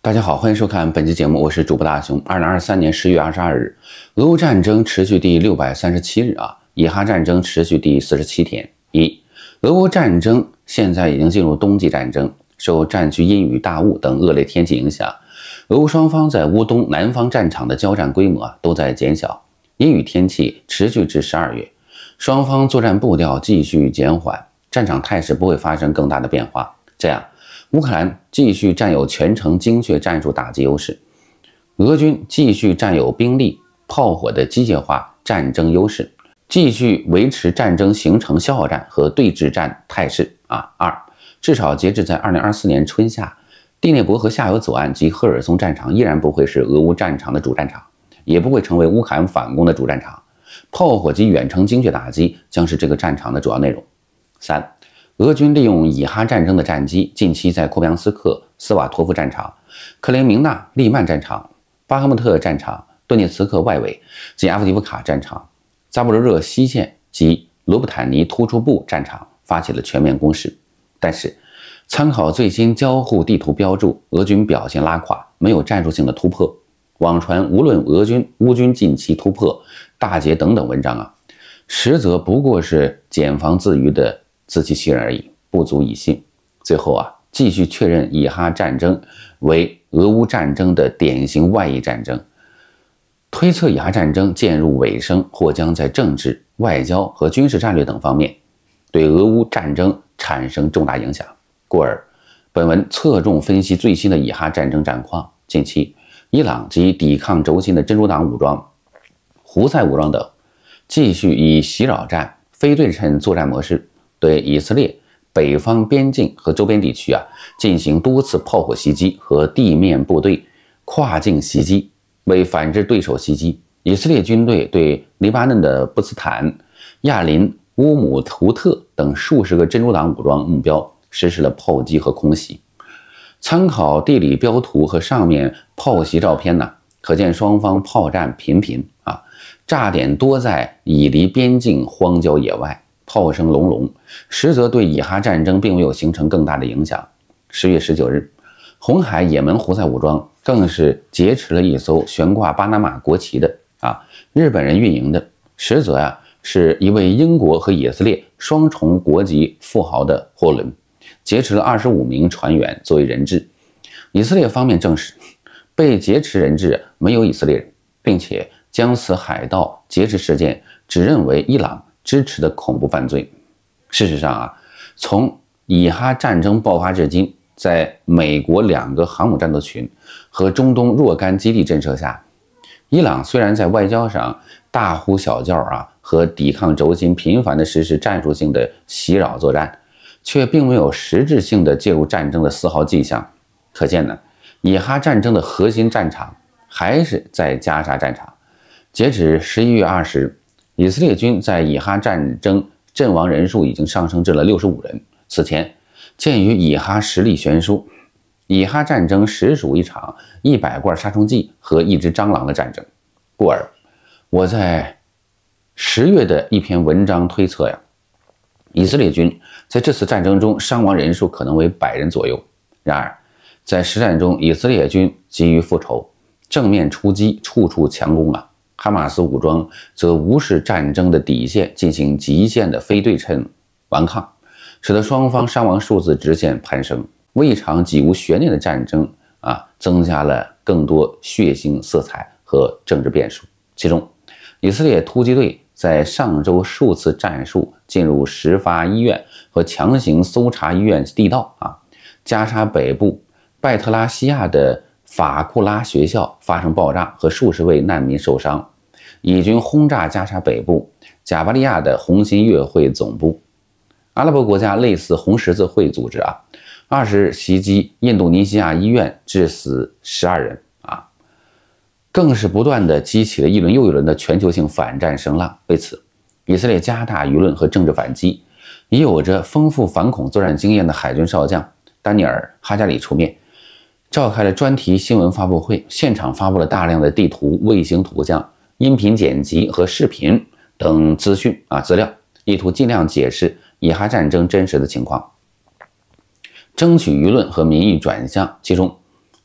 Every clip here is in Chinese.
大家好，欢迎收看本期节目，我是主播大熊。2023年10月22日，俄乌战争持续第637日以哈战争持续第47天。俄乌战争现在已经进入冬季战争，受战区阴雨大雾等恶劣天气影响，俄乌双方在乌东南方战场的交战规模都在减小，阴雨天气持续至12月，双方作战步调继续减缓，战场态势不会发生更大的变化。这样，乌克兰继续占有全程精确战术打击优势，俄军继续占有兵力、炮火的机械化战争优势，继续维持战争形成消耗战和对峙战态势。至少截至在2024年春夏，第聂伯河下游左岸及赫尔松战场依然不会是俄乌战场的主战场，也不会成为乌克兰反攻的主战场，炮火及远程精确打击将是这个战场的主要内容。俄军利用以哈战争的战机，近期在库皮扬斯克、斯瓦托夫战场、克连明纳、利曼战场、巴赫穆特战场、顿涅茨克外围及阿夫迪夫卡战场、扎波罗热西线及罗布坦尼突出部战场发起了全面攻势。但是，参考最新交互地图标注，俄军表现拉垮，没有战术性的突破。网传无论乌军近期突破、大捷等等文章实则不过是检防自娱的自欺欺人而已，不足以信。最后继续确认以哈战争为俄乌战争的典型外溢战争，推测以哈战争渐入尾声，或将在政治、外交和军事战略等方面对俄乌战争产生重大影响。故而，本文侧重分析最新的以哈战争战况。近期，伊朗及抵抗轴心的真主党武装、胡塞武装等继续以袭扰战、非对称作战模式对以色列北方边境和周边地区进行多次炮火袭击和地面部队跨境袭击。为反制对手袭击，以色列军队对黎巴嫩的布斯坦、亚林、乌姆图特等数十个真主党武装目标实施了炮击和空袭。参考地理标图和上面炮袭照片可见双方炮战频频炸点多在以离边境荒郊野外，炮声隆隆，实则对以哈战争并没有形成更大的影响。10月19日，红海也门胡塞武装更是劫持了一艘悬挂巴拿马国旗的日本人运营的，实则是一位英国和以色列双重国籍富豪的货轮，劫持了25名船员作为人质。以色列方面证实，被劫持人质没有以色列人，并且将此海盗劫持事件只认为伊朗支持的恐怖犯罪。事实上从以哈战争爆发至今，在美国2个航母战斗群和中东若干基地震慑下，伊朗虽然在外交上大呼小叫和抵抗轴心频繁地实施战术性的袭扰作战，却并没有实质性的介入战争的丝毫迹象。可见以哈战争的核心战场还是在加沙战场。截止11月20日，以色列军在以哈战争阵亡人数已经上升至了65人。此前，鉴于以哈实力悬殊，以哈战争实属一场100罐杀虫剂和1只蟑螂的战争。故而，我在10月的一篇文章推测以色列军在这次战争中伤亡人数可能为100人左右。然而，在实战中，以色列军急于复仇，正面出击，处处强攻哈马斯武装则无视战争的底线，进行极限的非对称顽抗，使得双方伤亡数字直线攀升，为一场几无悬念的战争增加了更多血腥色彩和政治变数。其中，以色列突击队在上周数次战术进入始发医院和强行搜查医院地道加沙北部拜特拉西亚的法库拉学校发生爆炸和数十位难民受伤，以军轰炸加沙北部贾巴利亚的红新月会总部。阿拉伯国家类似红十字会组织20日袭击印度尼西亚医院，致死12人更是不断地激起了一轮又一轮的全球性反战声浪。为此，以色列加大舆论和政治反击，以有着丰富反恐作战经验的海军少将丹尼尔·哈加里出面，召开了专题新闻发布会，现场发布了大量的地图、卫星图像、音频剪辑和视频等资料，意图尽量解释以哈战争真实的情况，争取舆论和民意转向。其中，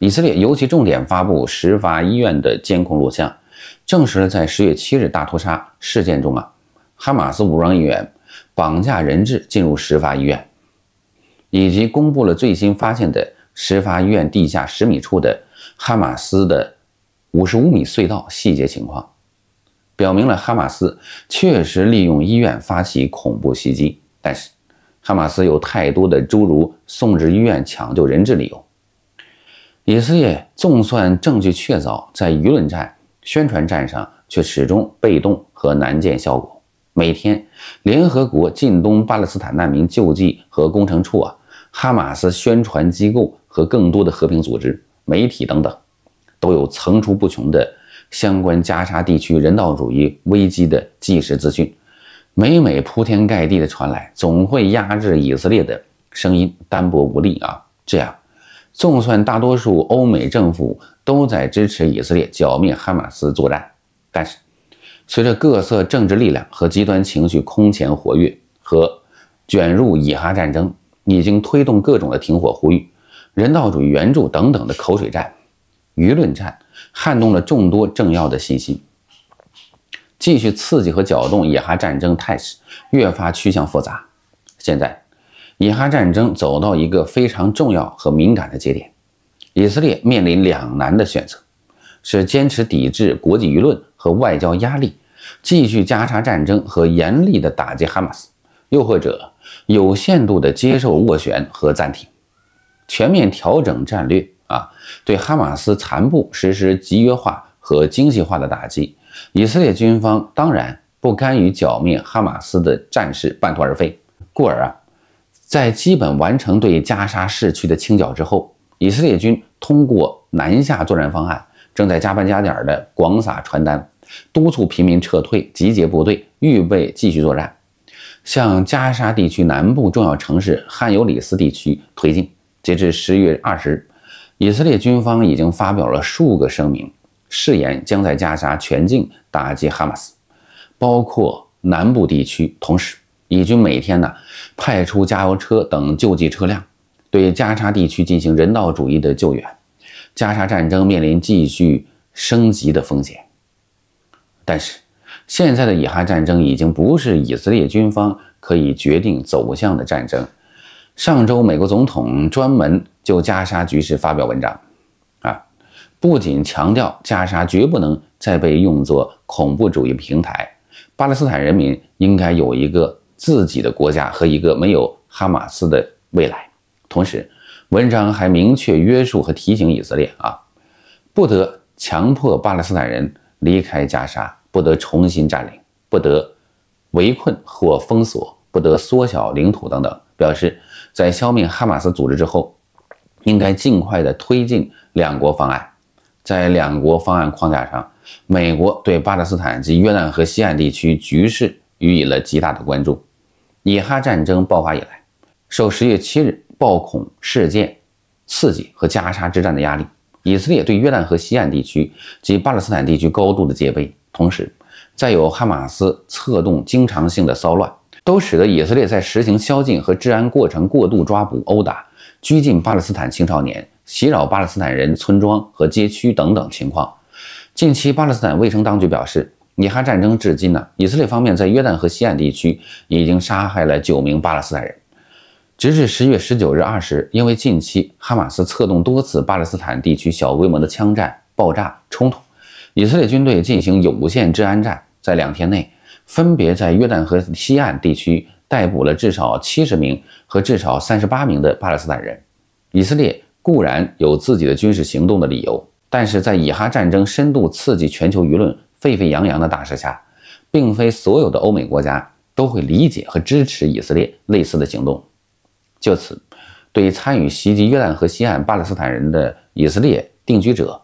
以色列尤其重点发布石发医院的监控录像，证实了在10月7日大屠杀事件中哈马斯武装人员绑架人质进入石发医院，以及公布了最新发现的石发医院地下10米处的哈马斯的55米隧道细节情况，表明了哈马斯确实利用医院发起恐怖袭击，但是哈马斯有太多的诸如送至医院抢救人质理由。以色列纵算证据确凿，在舆论战、宣传战上却始终被动和难见效果。每天，联合国近东巴勒斯坦难民救济和工程处哈马斯宣传机构和更多的和平组织、媒体等等，都有层出不穷的相关加沙地区人道主义危机的即时资讯，每铺天盖地的传来，总会压制以色列的声音单薄无力这样，纵算大多数欧美政府都在支持以色列剿灭哈马斯作战，但是随着各色政治力量和极端情绪空前活跃和卷入以哈战争，已经推动各种的停火呼吁、人道主义援助等等的口水战、舆论战，撼动了众多政要的信心，继续刺激和搅动以哈战争态势越发趋向复杂。现在以哈战争走到一个非常重要和敏感的节点，以色列面临两难的选择，是坚持抵制国际舆论和外交压力，继续加沙战争和严厉的打击哈马斯，又或者有限度的接受斡旋和暂停，全面调整战略对哈马斯残部实施集约化和精细化的打击。以色列军方当然不甘于剿灭哈马斯的战事半途而废，故而在基本完成对加沙市区的清剿之后，以色列军通过南下作战方案，正在加班加点的广撒传单，督促平民撤退，集结部队，预备继续作战，向加沙地区南部重要城市汗尤里斯地区推进。截至10月20日，以色列军方已经发表了数个声明，誓言将在加沙全境打击哈马斯，包括南部地区。同时，以军每天派出加油车等救济车辆，对加沙地区进行人道主义的救援。加沙战争面临继续升级的风险。但是，现在的以哈战争已经不是以色列军方可以决定走向的战争。上周，美国总统专门就加沙局势发表文章，不仅强调加沙绝不能再被用作恐怖主义平台，巴勒斯坦人民应该有一个自己的国家和一个没有哈马斯的未来。同时，文章还明确约束和提醒以色列不得强迫巴勒斯坦人离开加沙，不得重新占领，不得围困或封锁，不得缩小领土等等，表示在消灭哈马斯组织之后，应该尽快的推进两国方案。在两国方案框架上，美国对巴勒斯坦及约旦河西岸地区局势予以了极大的关注。以哈战争爆发以来，受10月7日暴恐事件刺激和加沙之战的压力，以色列对约旦河西岸地区及巴勒斯坦地区高度的戒备，同时再有哈马斯策动经常性的骚乱，都使得以色列在实行宵禁和治安过程过度抓捕、殴打、拘禁巴勒斯坦青少年、袭扰巴勒斯坦人村庄和街区等等情况。近期，巴勒斯坦卫生当局表示，以哈战争至今以色列方面在约旦河西岸地区已经杀害了9名巴勒斯坦人。直至10月19日20日，因为近期哈马斯策动多次巴勒斯坦地区小规模的枪战、爆炸、冲突，以色列军队进行有限治安战，在2天内分别在约旦河西岸地区逮捕了至少70名和至少38名的巴勒斯坦人。以色列固然有自己的军事行动的理由，但是在以哈战争深度刺激全球舆论沸沸扬扬的大势下，并非所有的欧美国家都会理解和支持以色列类似的行动。就此，对参与袭击约旦河西岸巴勒斯坦人的以色列定居者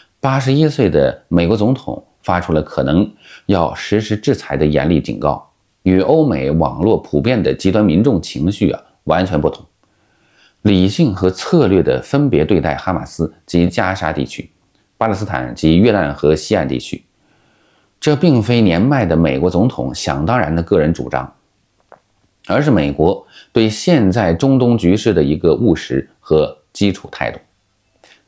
81岁的美国总统发出了可能要实施制裁的严厉警告，与欧美网络普遍的极端民众情绪完全不同。理性和策略的分别对待哈马斯及加沙地区、巴勒斯坦及约旦河西岸地区，这并非年迈的美国总统想当然的个人主张，而是美国对现在中东局势的一个务实和基础态度。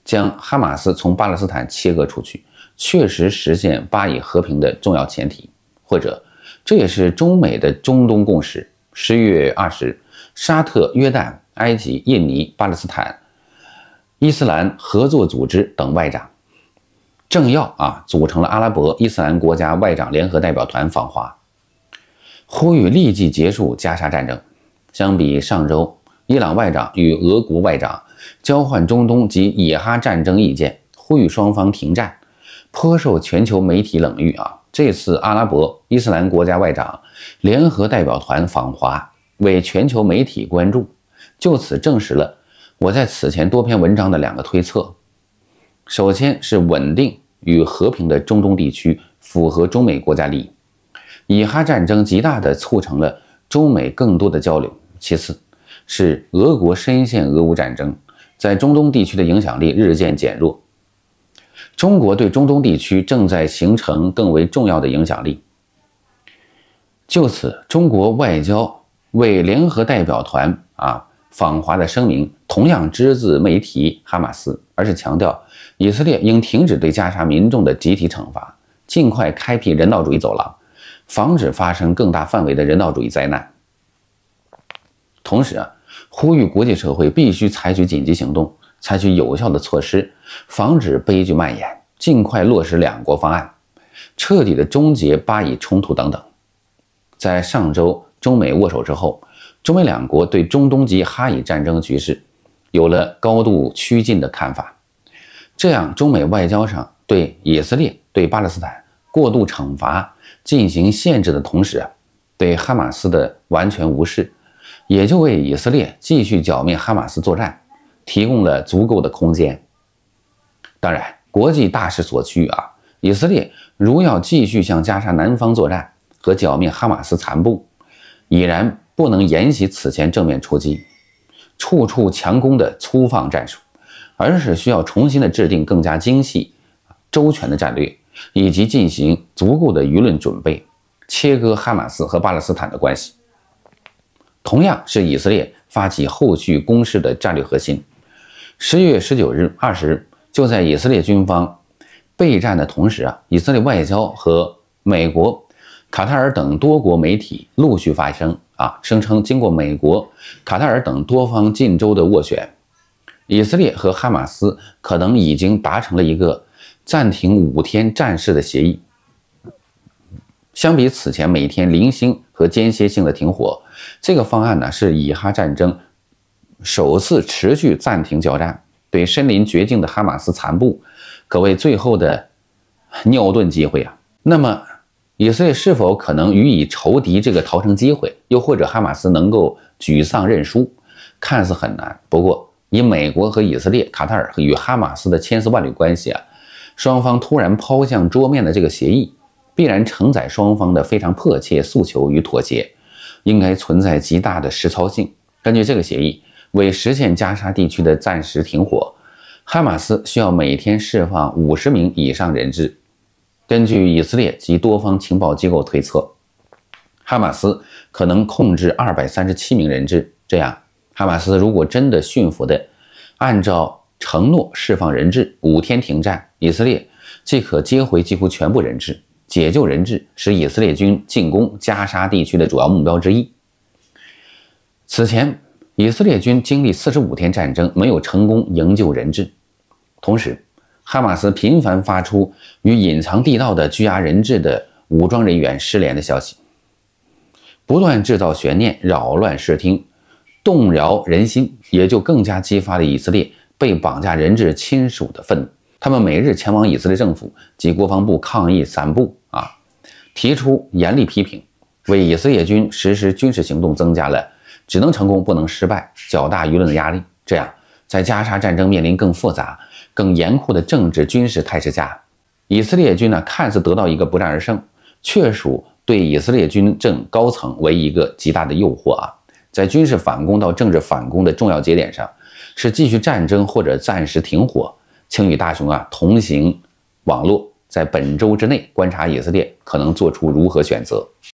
将哈马斯从巴勒斯坦切割出去，确实实现巴以和平的重要前提，或者这也是中美的中东共识。10月20日，沙特、约旦、埃及、印尼、巴勒斯坦、伊斯兰合作组织等外长政要组成了阿拉伯伊斯兰国家外长联合代表团访华，呼吁立即结束加沙战争。相比上周，伊朗外长与俄国外长交换中东及以哈战争意见，呼吁双方停战，颇受全球媒体冷遇。这次阿拉伯伊斯兰国家外长联合代表团访华，为全球媒体关注，就此证实了我在此前多篇文章的2个推测。首先是稳定与和平的中东地区符合中美国家利益，以哈战争极大地促成了中美更多的交流。其次是俄国深陷俄乌战争，在中东地区的影响力日渐减弱，中国对中东地区正在形成更为重要的影响力。就此，中国外交为联合代表团访华的声明同样只字没提哈马斯，而是强调以色列应停止对加沙民众的集体惩罚，尽快开辟人道主义走廊，防止发生更大范围的人道主义灾难。同时呼吁国际社会必须采取紧急行动，采取有效的措施，防止悲剧蔓延，尽快落实2国方案，彻底的终结巴以冲突等等。在上周中美握手之后，中美2国对中东及哈以战争局势有了高度趋近的看法。这样，中美外交上对以色列、对巴勒斯坦过度惩罚进行限制的同时对哈马斯的完全无视，也就为以色列继续剿灭哈马斯作战提供了足够的空间。当然，国际大势所趋以色列如要继续向加沙南方作战和剿灭哈马斯残部，已然不能沿袭此前正面出击、处处强攻的粗放战术，而是需要重新的制定更加精细、周全的战略，以及进行足够的舆论准备，切割哈马斯和巴勒斯坦的关系。同样是以色列发起后续攻势的战略核心。10月19日、20日，就在以色列军方备战的同时以色列外交和美国、卡塔尔等多国媒体陆续发声声称经过美国、卡塔尔等多方近周的斡旋，以色列和哈马斯可能已经达成了一个暂停5天战事的协议。相比此前每天零星和间歇性的停火，这个方案是以哈战争首次持续暂停交战，对身临绝境的哈马斯残部可谓最后的尿遁机会那么以色列是否可能予以仇敌这个逃生机会，又或者哈马斯能够沮丧认输，看似很难。不过以美国和以色列、卡塔尔与哈马斯的千丝万缕关系双方突然抛向桌面的这个协议，必然承载双方的非常迫切诉求与妥协，应该存在极大的实操性。根据这个协议，为实现加沙地区的暂时停火，哈马斯需要每天释放50名以上人质。根据以色列及多方情报机构推测，哈马斯可能控制237名人质。这样，哈马斯如果真的驯服的按照承诺释放人质，5天停战，以色列即可接回几乎全部人质。解救人质是以色列军进攻加沙地区的主要目标之一。此前，以色列军经历45天战争，没有成功营救人质。同时，哈马斯频繁发出与隐藏地道的拘押人质的武装人员失联的消息，不断制造悬念，扰乱视听，动摇人心，也就更加激发了以色列被绑架人质亲属的愤怒。他们每日前往以色列政府及国防部抗议散布提出严厉批评，为以色列军实施军事行动增加了只能成功不能失败较大舆论的压力。这样，在加沙战争面临更复杂、更严酷的政治军事态势下，以色列军看似得到一个不战而胜，确属对以色列军政高层为一个极大的诱惑在军事反攻到政治反攻的重要节点上，是继续战争或者暂时停火。请与大雄同行网络，在本周之内观察以色列可能做出如何选择。